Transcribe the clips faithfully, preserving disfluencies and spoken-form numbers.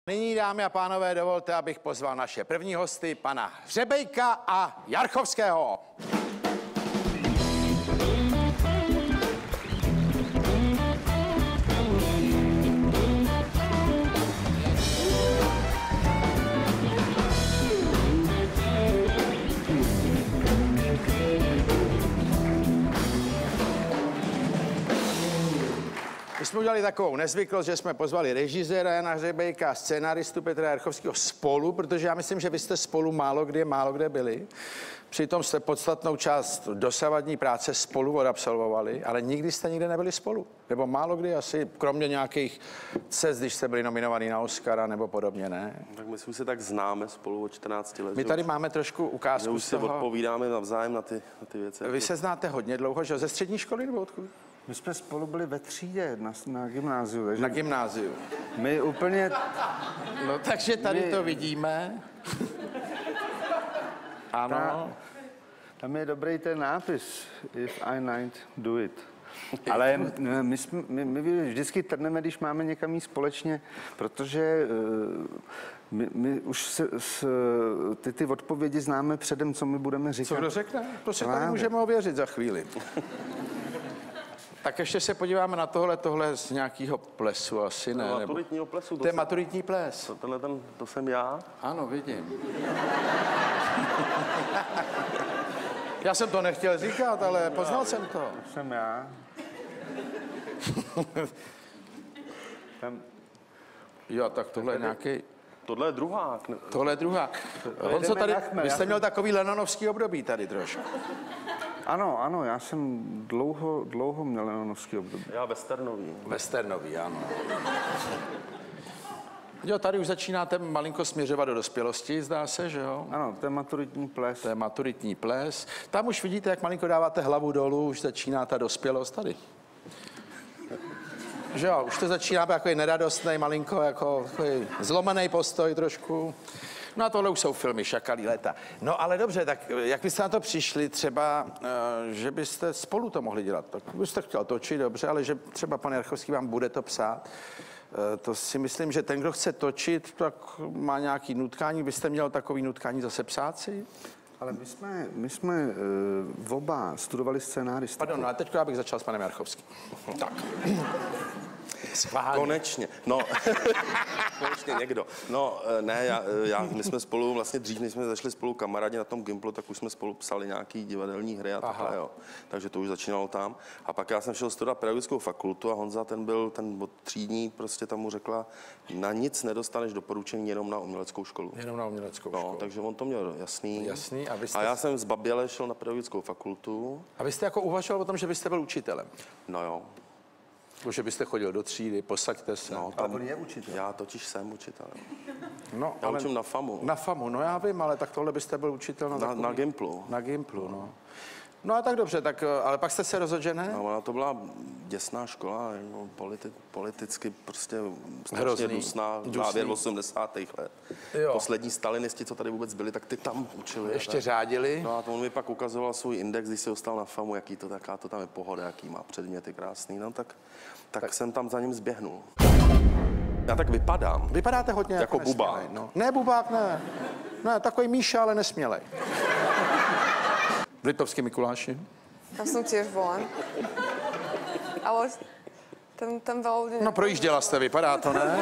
Nyní, dámy a pánové, dovolte, abych pozval naše první hosty, pana Hřebejka a Jarchovského. My jsme udělali takovou nezvyklost, že jsme pozvali režiséra Jana Hřebejka a scénáristu Petra Jarchovského spolu, protože já myslím, že vy jste spolu málo kde, málo kde byli. Přitom jste podstatnou část dosavadní práce spolu odabsolvovali, ale nikdy jste nikde nebyli spolu. Nebo málo kdy asi, kromě nějakých cest, když jste byli nominovaní na Oscara nebo podobně, ne? Tak my si tak známe spolu od čtrnácti let. My tady máme trošku ukázku už z si toho. odpovídáme navzájem na ty, na ty věci. Vy se znáte hodně dlouho, že ze střední školy nebo odkud? My jsme spolu byli ve třídě na, na gymnáziu. Takže Na gymnáziu. my úplně... No takže tady My- to vidíme. Ano. Ta, tam je dobrý ten nápis. If I night, do it. Ale my, jsme, my, my vždycky trneme, když máme někam jít společně, protože uh, my, my už se, s, ty, ty odpovědi známe předem, co my budeme říkat. Co kdo řekne? To si tady Právě. můžeme ověřit za chvíli. Tak ještě se podíváme na tohle, tohle z nějakého plesu asi, ne? No, nebo- maturitního plesu. To je jsem- maturitní ples. To, tenhle ten, to jsem já. Ano, vidím. Já jsem to nechtěl říkat, ale poznal jsem to. To jsem já. Tam, Jo, tak tohle je nějaký... Tohle je druhák. Ne? Tohle je druhá. Honzo, jdeme tady, na chmel, vy já jste jsem- měl takový lenonovský období tady trošku. ano, ano, já jsem dlouho, dlouho měl lenonovský období. Já westernový. Westernový, ano. Jo, tady už začínáte malinko směřovat do dospělosti, zdá se, že jo? Ano, to je maturitní ples. To je maturitní ples. Tam už vidíte, jak malinko dáváte hlavu dolů, už začíná ta dospělost tady. Že jo, už to začíná být takový neradostný, malinko, jako takový zlomený postoj trošku. No a tohle už jsou filmy Šakalí léta. No ale dobře, tak jak byste na to přišli třeba, eh, že byste spolu to mohli dělat? Tak byste chtěl točit, dobře, ale že třeba pan Jarchovský vám bude to psát. Eh, To si myslím, že ten, kdo chce točit, tak má nějaký nutkání. Byste měl takový nutkání zase psát si? Ale my jsme, my jsme uh, oba studovali scénáristiku. Pardon, no, ale teď já bych začal s panem Jarchovským. Tak. Schválně. Konečně. No, konečně někdo. No, ne, já, já, my jsme spolu vlastně dřív, než jsme zašli spolu kamarádi na tom Gimplu, tak už jsme spolu psali nějaký divadelní hry a takhle, jo. Takže to už začínalo tam. A pak já jsem šel studovat pedagogickou fakultu a Honza, ten byl ten od třídní, prostě tam mu řekla, na nic nedostaneš doporučení, jenom na uměleckou školu. Jenom na uměleckou No, školu. takže on to měl jasný. Jasný, a vy jste- A já jsem zbaběle šel na pedagogickou fakultu. A vy jste jako uvažoval o tom, že byste byl učitelem? No jo. Nebo že byste chodil do třídy, posaďte se. No, Ale on je učitel. Já totiž jsem učitel. Jo. No, Já učím na FAMu. Na FAMu, no já vím, ale tak tohle byste byl učitel na, Na, takový... na Gimplu. Na Gimplu, no. No a tak dobře, tak, ale pak jste se rozhodl, že ne? No, ona to byla děsná škola, no, politi, politicky prostě strašně Hrozný. dusná, Dusný. závěr osmdesátých let. Jo. Poslední stalinisti, co tady vůbec byli, tak ty tam učili. Ještě tak. řádili? No a to on mi pak ukazoval svůj index, když se dostal na FAMu, jaký to taká, to tam je pohoda, jaký má předměty krásný, no tak, tak, tak. jsem tam za ním zběhnul. Já tak vypadám. Vypadáte hodně jako, Jako bubák. nesmělej, no. Ne, bubák, ne. Ne, takový Míša, ale nesmělej. V Litovský Mikuláši. Tam som tiež bola. Ale tam, tam veľa ľudí... No projížděla jste, vypadá to, ne?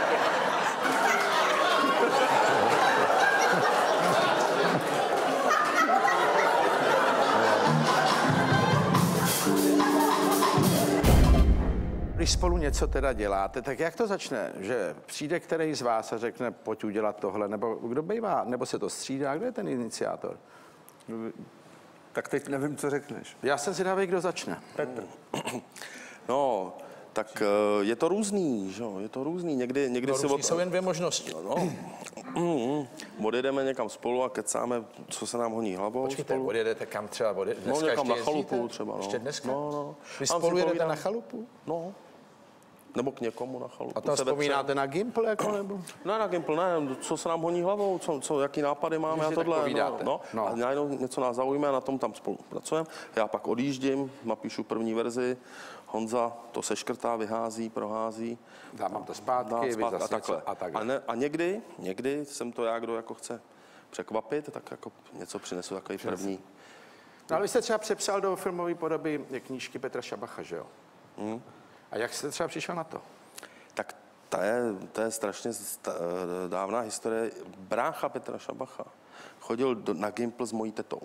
Když spolu něco teda děláte, tak jak to začne? Že přijde který z vás a řekne, pojď udělat tohle, nebo kdo bývá, nebo se to střídá, kdo je ten iniciátor? Tak teď nevím, co řekneš. Já jsem zvědavý, kdo začne. Petr. No, tak eh, je to různý, že jo, je to různý. Někdy, někdy No, si různý jsou jen dvě možnosti. No, mm, odjedeme někam spolu a kecáme, co se nám honí hlavou. Počkejte, spolu. odjedete kam třeba? Odje... Dneska někam ještě na chalupu jezdíte? třeba, no. Ještě dneska? No, no. Vy Tam si spolu jedete povídám. na chalupu? No, Nebo k někomu na chalupu. A to se vzpomínáte na Gimpl, jako nebo? Ne, na Gimpl, ne, co se nám honí hlavou, co, co jaký nápady máme a tohle. No, no. No. A najednou něco nás zaujme a na tom tam spolupracujeme. Já pak odjíždím, napíšu první verzi, Honza to seškrtá, vyhází, prohází. Dám to zpátky, dá vy zpátky zase a takhle. něco a takhle. A, ne, a někdy, někdy jsem to já, kdo jako chce překvapit, tak jako něco přinesu takový první. No, ale vy jste třeba přepsal do filmové podoby knížky Petra Šabacha, že jo? Hmm. A jak jste třeba přišel na to? Tak to je, to je strašně sta, dávná historie. Brácha Petra Šabacha chodil do, na Gimpl s mojí tetou.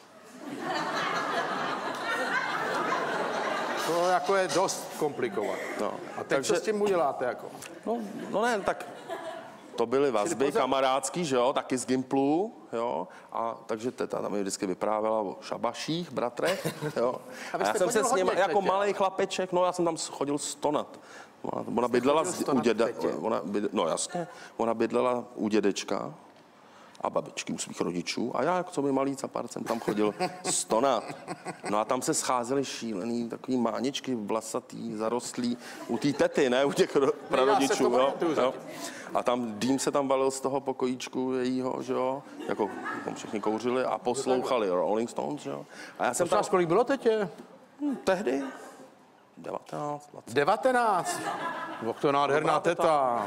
To jako je dost komplikovat. No. A teď Takže, co s tím uděláte jako? No, no ne, tak to byly vazby pozor... kamarádský, že jo, taky z Gimplu, jo, a takže teta tam mi vždycky vyprávěla o Šabaších, bratrech, jo. A, a já jsem se s ním jako tetě, malej chlapeček, no já jsem tam chodil stonat. Ona, ona bydlela z, u děda, ona byd, no jasně, ona bydlela u dědečka a babičky u svých rodičů a já jako co by malý capár jsem tam chodil stonat. No a tam se scházely šílený takový máničky vlasatý, zarostlý u té tety, ne u těch ro, prarodičů, jo, jo. A tam dým se tam valil z toho pokojíčku jejího, že jo, jako tam všichni kouřili a poslouchali Rolling Stones, že jo. A já jsem tam... kolik bylo tetě? Hm, tehdy? devatenáct, dvacet. devatenáct. No, to je nádherná teta.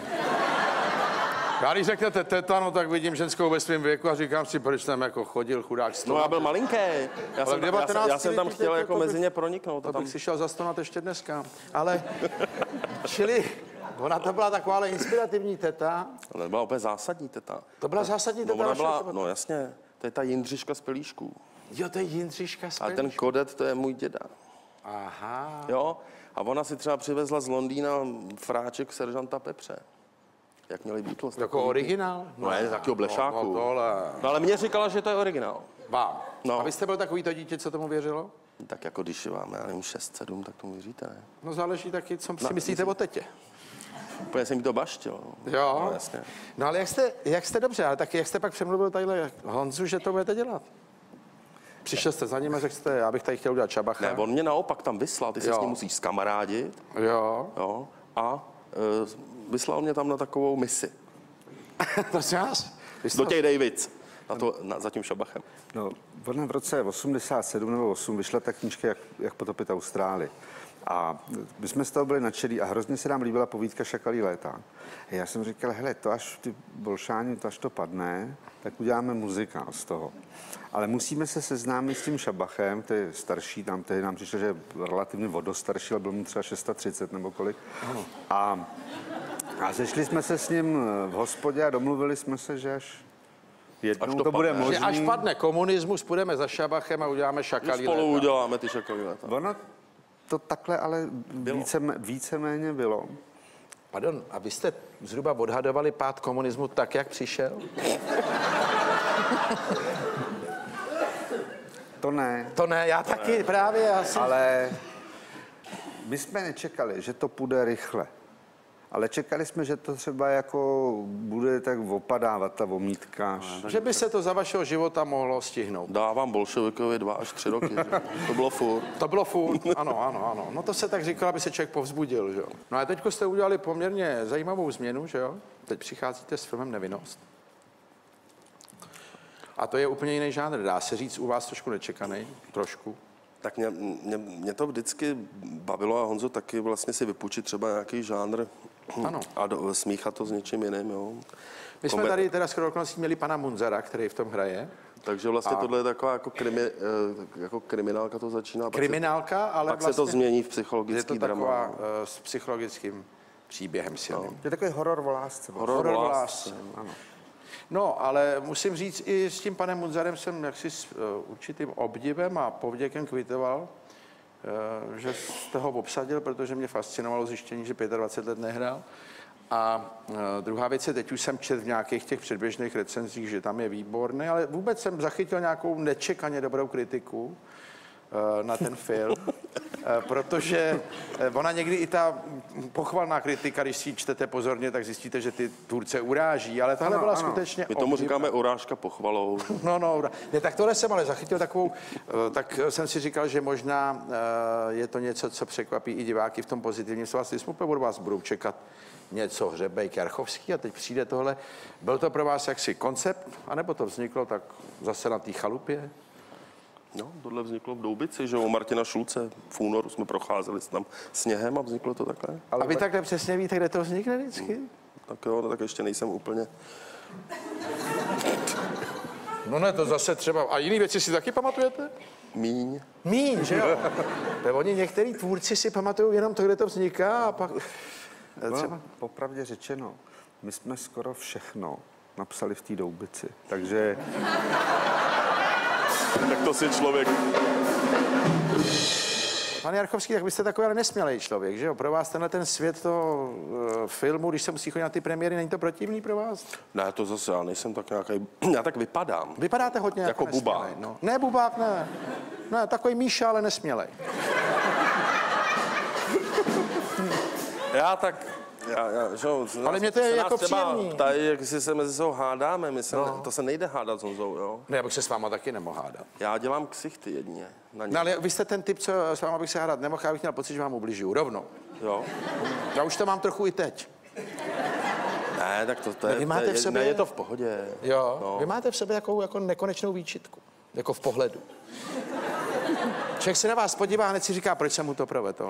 Já když řeknete teta, no tak vidím ženskou ve svém věku a říkám si, proč tam jako chodil chudák sto. No já byl malinký. Já, jsem, já, jsem, já jsem tam chtěl jako mezi ně proniknout. To tam... bych si šel zastonat ještě dneska. Ale, čili, ona to byla taková ale inspirativní teta. To byla úplně zásadní teta. To byla zásadní teta? No, ona byla, no jasně, to je ta Jindřiška z Pelíšků. Jo, to je Jindřiška z A ten kodet, to je můj děda. Aha. Jo, a ona si třeba přivezla z Londýna fráček seržanta Pepře. Jak měli Beatles. Jako originál? No, ne, takového blešáku. No, tohle. No, ale mě říkala, že to je originál. Vám. No. A vy jste byl takový to dítě, co tomu věřilo? Tak jako když vám, já nevím, šest sedm, tak tomu věříte, ne? No záleží taky, co si No, myslíte myslím. o tetě. Úplně jsem mi to baštil. Jo. No, jasně. No ale jak jste, jak jste dobře, ale taky jak jste pak přemluvil tadyhle Honzu, že to budete dělat? Přišel jste za ním a řekl jste, já bych tady chtěl udělat Šabacha. Ne, on mě naopak tam vyslal, ty se Jo. s ním musíš zkamarádit. Jo. Jo, a e, vyslal mě tam na takovou misi. Prosím vás. Do těch Davids. Na to, na, za tím Šabachem. No, ona v roce osmdesát sedm nebo osm vyšla ta knížka Jak, jak potopit Austrálii. A my jsme z toho byli nadšený a hrozně se nám líbila povídka Šakalí léta. A já jsem říkal, hele, to až ty bolšáni, to až to padne, tak uděláme muzikál z toho. Ale musíme se seznámit s tím Šabachem, to je starší, tam tehdy nám přišlo, že je relativně vodostarší, ale byl mu třeba třicet šest nebo kolik. A, a zešli jsme se s ním v hospodě a domluvili jsme se, že až jednou Až to, to bude padne. možný. Že až padne komunismus, půjdeme za Šabachem a uděláme Že Šakalí spolu léta. uděláme ty Šakalí léta. Ono to takhle ale více, víceméně bylo. Pardon, a vy jste zhruba odhadovali pád komunismu tak, jak přišel? To ne, To ne, já taky ne. právě, já jsem... ale my jsme nečekali, že to půjde rychle. Ale čekali jsme, že to třeba jako bude tak opadávat ta omítka. Že by se to za vašeho života mohlo stihnout. Dávám bolševikovi dva až tři roky. Že? To bylo furt. To bylo furt, ano, ano, ano. No to se tak říkalo, aby se člověk povzbudil, že jo. No a teďko jste udělali poměrně zajímavou změnu, že jo. Teď přicházíte s filmem Nevinnost. A to je úplně jiný žánr, dá se říct, u vás trošku nečekaný, trošku. Tak mě, mě, mě to vždycky bavilo a Honzo taky vlastně si vypůjčit třeba nějaký žánr Ano. a do, smíchat to s něčím jiným, jo. My jsme Kome- tady teda shodou okolností měli pana Munzara, který v tom hraje. Takže vlastně A- tohle je taková jako, krimi, eh, jako kriminálka to začíná. pak se- Kriminálka, ale Pak vlastně se to změní v je psychologický to drama. taková uh, s psychologickým příběhem silným. Je takový horor o lásce. Horor Horor o o lásce. lásce, ano. No, ale musím říct, i s tím panem Munzarem jsem jaksi s uh, určitým obdivem a povděkem kvitoval, uh, že jste ho obsadil, protože mě fascinovalo zjištění, že dvacet pět let nehrál. A uh, druhá věc je, teď už jsem četl v nějakých těch předběžných recenzích, že tam je výborný, ale vůbec jsem zachytil nějakou nečekaně dobrou kritiku. na ten film, protože ona někdy i ta pochvalná kritika, když si ji čtete pozorně, tak zjistíte, že ty tvůrce uráží, ale tahle Ano, byla ano. skutečně My tomu obdivná. říkáme urážka pochvalou. No, no, ne, tak tohle jsem ale zachytil takovou, tak jsem si říkal, že možná je to něco, co překvapí i diváky v tom pozitivním slova smyslu, od vás budou čekat něco Hřebejk, Jarchovský a teď přijde tohle. Byl to pro vás jaksi koncept, anebo to vzniklo tak zase na té chalupě? No, tohle vzniklo v Doubici, že u Martina Šulce v únoru jsme procházeli tam sněhem a vzniklo to takhle. Ale a vy takhle přesně víte, kde to vznikne vždycky? Tak jo, no, tak ještě nejsem úplně... No ne, to zase třeba... A jiný věci si taky pamatujete? Míň. Míň, že jo? To oni některý tvůrci si pamatují jenom to, kde to vzniká a pak... Třeba... Popravdě řečeno, my jsme skoro všechno napsali v té Doubici, takže... Tak to si člověk... Pane Jarchovský, tak vy jste takový ale nesmělej člověk, že jo? Pro vás tenhle ten svět toho uh, filmu, když se musí chodit na ty premiéry, není to protivný pro vás? Ne, to zase já nejsem tak nějaký... Já tak vypadám. Vypadáte hodně jako, Jako bubák. nesmělej, no. Ne, bubák, ne. Ne, takový Míša, ale nesmělej. Já tak... Já, já, že, Ale mě to je se jako nás třeba příjemný. ptají, jestli se mezi sebou hádáme, my se, no. To se nejde hádat s Honzou, jo? Ne, já bych se s váma taky nemohl hádat. Já dělám ksichty jedně. Na No, ale vy jste ten typ, co s váma bych se hádat nemohl, já bych měl pocit, že vám ubližuju, rovnou. Jo? Já už to mám trochu i teď. Ne, tak to, to je, vy máte to je, v sobě- ne, je to v pohodě. Jo, No. vy máte v sobě takovou jako nekonečnou výčitku, jako v pohledu. Člověk se na vás podívá a hned si říká, proč jsem mu to provedl.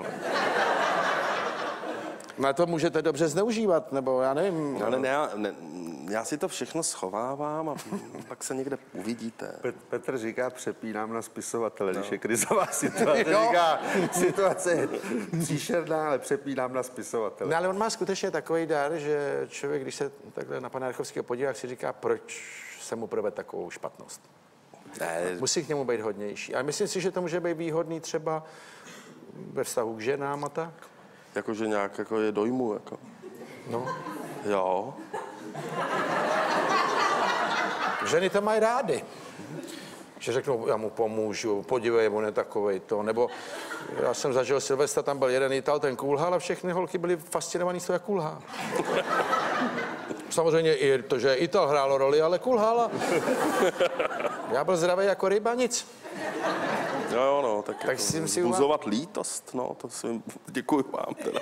Na to můžete dobře zneužívat, nebo já nevím. Ale ne, já, ne, já si to všechno schovávám a pak se někde uvidíte. Pet- Petr říká, přepínám na spisovatele, no. Když je krizová situace. Jo. Říká, situace je příšerná, ale přepínám na spisovatele. No ale on má skutečně takový dar, že člověk, když se takhle na pana Jarchovského podívá, si říká, proč jsem mu provedl takovou špatnost. Ne, Musí k němu být hodnější. A myslím si, že to může být výhodný třeba ve vztahu k ženám a tak. jakože nějak jako je dojmu, jako. No. Jo. Ženy to mají rády. Že řeknou, já mu pomůžu, podívej, on je takovej to. Nebo já jsem zažil Silvestra, tam byl jeden Ital, ten kulhal a všechny holky byly fascinovaný z toho, jak kulhá. Samozřejmě i to, že Ital hrálo roli, ale kulhala. Já byl zdravý jako ryba, nic. Jo, jo, no, tak, Tak jako jsem si vzbuzovat lítost, no, to si děkuji vám teda.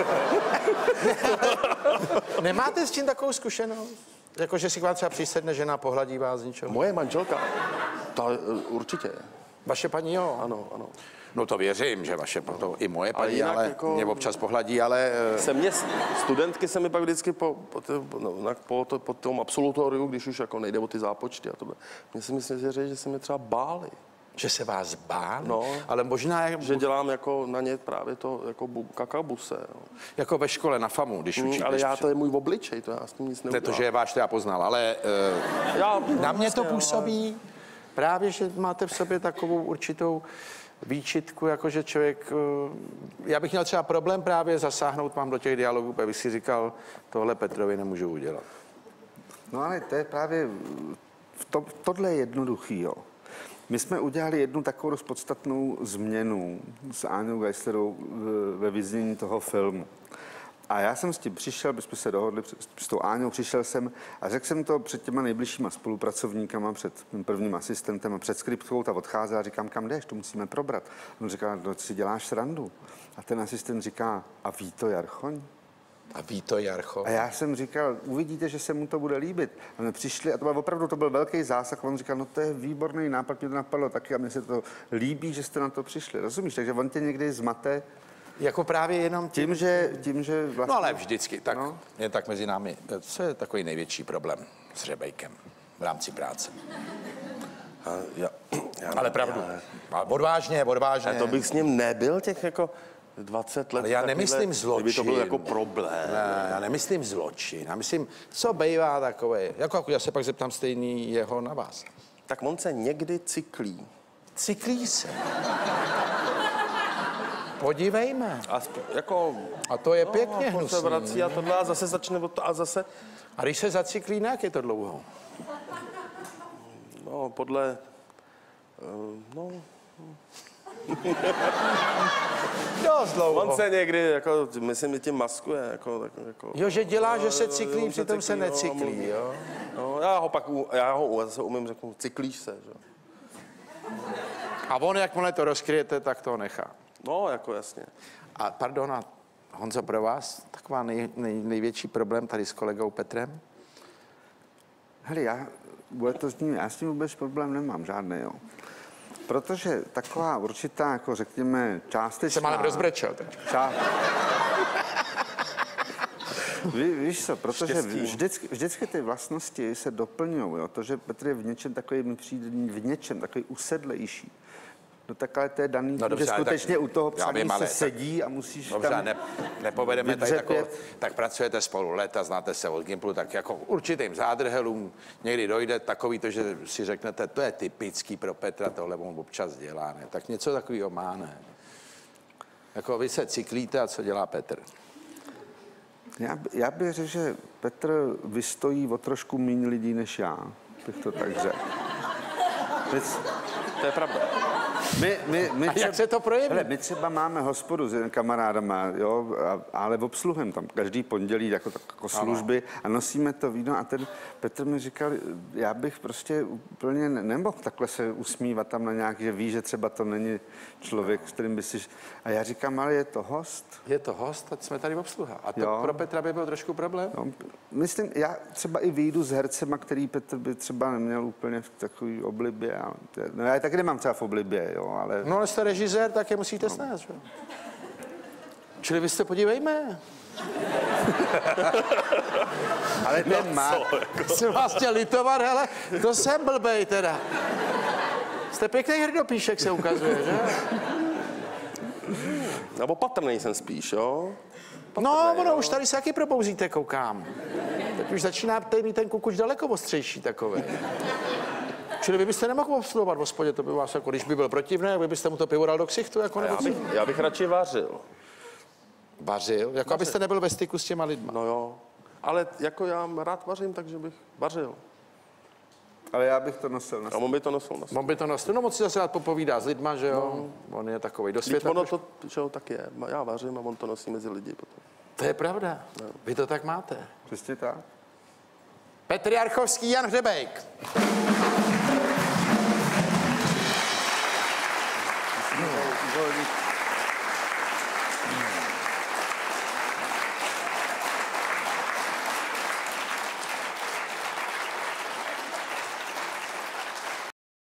Nemáte s tím takovou zkušenost? Jako, že si k vám třeba přisedne žena, pohladí vás z ničeho? Moje manželka, ta uh, určitě. Vaše paní, jo? Ano, ano. No to věřím, že vaše, to i moje paní, jinak ale jako- mě občas pohladí, ale... eh, Se mě, studentky se mi pak vždycky po, po, po, no, na- po, to, po tom absolutoriu, když už jako nejde o ty zápočty a tohle, mě si myslím, že, že se mě třeba báli. Že se vás bál? No. Ale možná jak, Že dělám jako na ně právě to jako bu, kakabuse. Jo. jako ve škole na FAMu, když Mm, učíte. ale já, to je můj obličej, to já s tím nic Ne neudělám. to, že je váš, to já poznal, ale uh, já, na mě to vlastně, působí právě, že máte v sobě takovou určitou výčitku, jako že člověk... Uh, já bych měl třeba problém právě zasáhnout vám do těch dialogů, abych si říkal, tohle Petrovi nemůžu udělat. No ale to je právě, to, tohle je jednoduchý, jo. My jsme udělali jednu takovou dost podstatnou změnu s Áňou Geislerovou ve vyznění toho filmu. A já jsem s tím přišel, bychom se dohodli s tou Áňou, přišel jsem a řekl jsem to před těma nejbližšíma spolupracovníkama, před tím prvním asistentem a před skriptkou, ta odcházela a říkám, kam jdeš, to musíme probrat. On říká, no, si děláš srandu. A ten asistent říká, a ví to Jarchoň? A ví to Jarcho? A já jsem říkal, uvidíte, že se mu to bude líbit. A my přišli, a to byl opravdu, to byl velký zásah, a on říkal, no to je výborný nápad, mě to napadlo taky a mně se to líbí, že jste na to přišli, rozumíš? Takže on tě někdy zmate Jako právě jenom tím, tím, že, tím, že vlastně... No ale vždycky, tak No. jen tak mezi námi. Co je takový největší problém s Hřebejkem v rámci práce? A já, já, Ale pravdu. Já, A odvážně, odvážně. a to bych s ním nebyl těch jako dvacet let. Ale já takovýhle- nemyslím zločin. Kdyby to byl jako problém. Ne, já nemyslím zločin. Já myslím, co bývá takové. Jako já se pak zeptám stejný jeho na vás. Tak on se někdy cyklí. Cyklí se. Podívejme. A sp- jako... A to je no, pěkně a on se hnusný. vrací a tohle a zase začne od to a zase... A když se zacyklí, na jak je to dlouho? No, podle... eh, No, Dost dlouho. On se někdy, jako, myslím, že tím maskuje, jako, tak, jako. Jo, že dělá, že se cyklí, Jo, přitom se cyklí, no, necyklí, jo. No, já ho pak, u- já ho zase umím řeknu, cyklíš se, že? A on, jakmile to rozkryjete, tak to nechá. No, jako jasně. A pardon, a Honzo, pro vás taková nej, nej, největší problém tady s kolegou Petrem? Hele, já, bude to s ním, já s tím vůbec problém nemám, žádný, jo. Protože taková určitá, jako řekněme, částečná... Jsem ale rozbrečel teď. Čá... Ví, víš co, protože Štěstí. vždycky, vždycky ty vlastnosti se doplňují, jo. To, že Petr je v něčem takový, mi přijde v něčem takový usedlejší. No tak ale to je daný, No dobře, že ale skutečně tak- u toho já psaní vím, se ale tak- sedí a musíš Dobře, tam... ne, nepovedeme tady takovou, vydřepět. tak pracujete spolu léta, znáte se od Gimplu, tak jako určitým zádrhelům někdy dojde takový to, že si řeknete, to je typický pro Petra, tohle on občas dělá, ne? Tak něco takového má, ne? Jako vy se cyklíte a co dělá Petr? Já, by- já bych řekl, že Petr vystojí o trošku méně lidí než já, bych to tak řekl. Teď- To je pravda. My, my, my A jak se to projeví? Hele, my třeba máme hospodu s kamarádama, jo, a, ale obsluhem tam každý pondělí jako, tak, jako služby a nosíme to víno a ten Petr mi říkal, já bych prostě úplně ne- nemohl takhle se usmívat tam na nějak, že ví, že třeba to není člověk, s kterým by si... A já říkám, ale je to host. Je to host, ať jsme tady obsluha. A to Jo. pro Petra by byl trošku problém? No, myslím, já třeba i vyjdu s hercema, který Petr by třeba neměl úplně v takový oblibě. Ale, no já je taky nemám třeba v oblibě, jo, ale... No ale jste režisér, tak je musíte snést, že? Čili vy se podívejme. Ale ten má... Jsem vás chtěl litovat, hele, to jsem blbej teda. Jste pěkný hrdopíšek, se ukazuje, že? Nebo patrnej jsem spíš, jo? No, ono už tady se taky probouzíte, koukám. Teď už začíná mít ten kukuč daleko ostřejší takový. Čili vy byste nemohl obsluhovat v hospodě, to by vás jako, když by byl protivné, vy byste mu to pivo dal do ksichtu, jako Já nebo bych, co? já bych radši vařil. Vařil, jako abyste nebyl ve styku s těma lidma. No jo. Ale jako já rád vařím, takže bych vařil. Ale já bych to nosil na A on by to nosil na On by to nosil, no moc si zase rád popovídá s lidma, že jo? No. On je takový do Teď světa. ono trošku. to, že jo, tak je. Já vařím a on to nosí mezi lidi potom. To je pravda. No. Vy to tak máte. Přesně tak. Petr Jarchovský, Jan Hřebejk.